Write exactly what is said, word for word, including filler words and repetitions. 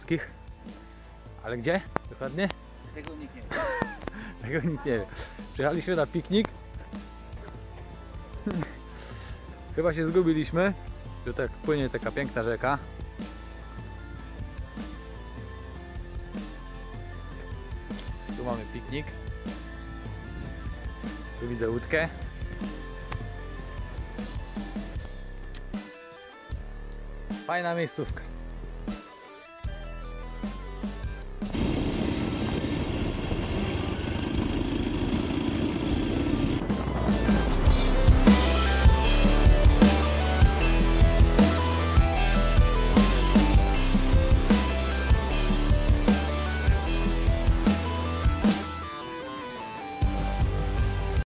morskich. Ale gdzie? Dokładnie? Tego nikt nie wie. Tego nikt nie wie. Przyjechaliśmy na piknik. Chyba się zgubiliśmy. Tu tak płynie taka piękna rzeka. Tu mamy piknik. Tu widzę łódkę. Fajna miejscówka.